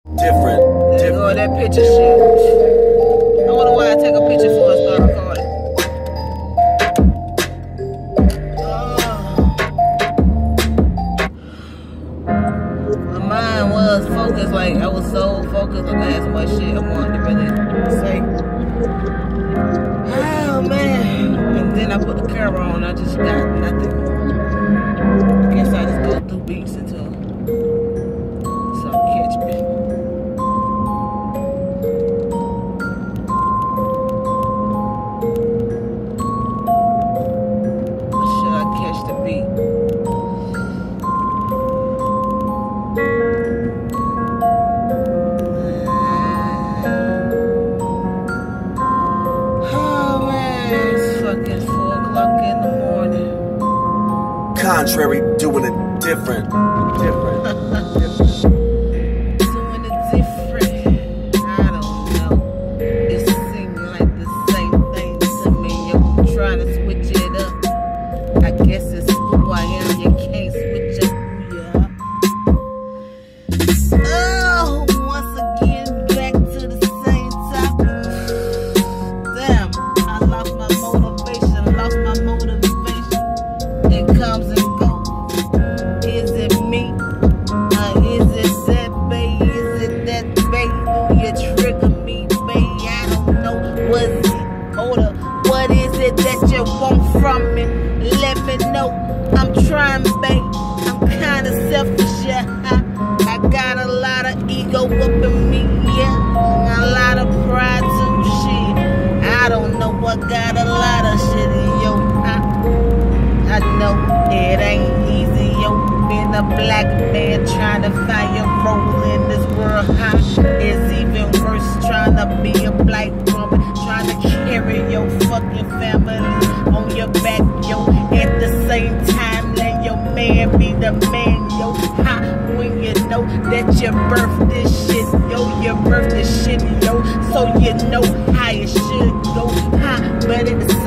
different. There go that picture shit. I wonder why I take a picture before I start recording. My mind was focused, like I was so focused, like I had so much shit I wanted to really say. Oh man. And then I put the camera on, I just got nothing. I guess I just go through beats until something catch me. Or should I catch the beat? Contrary, doing it different. Doing it different. I don't know. It seems like the same thing to me. You're trying to switch it up. I guess it's who I am. You can't switch up who you are. Oh, once again, back to the same topic. Damn, I lost my motivation. It comes and goes. Is it me? Is it that babe? Is it that babe? Do you trigger me, babe? I don't know. Was it? Hold up. What is it that you want from me? Let me know. I'm trying, babe. I'm kinda selfish, yeah. I got a lot of ego up in me, yeah. A lot of pride too, shit. I don't know. I got a lot of shit in yo. I know it ain't easy, yo, being a black man trying to find your role in this world, huh? It's even worse trying to be a black woman, trying to carry your fucking family on your back, yo. At the same time, let your man be the man, yo. Huh? When you know that you birthed this shit, yo, you birthed this shit, yo. So you know how it should go, huh? But it's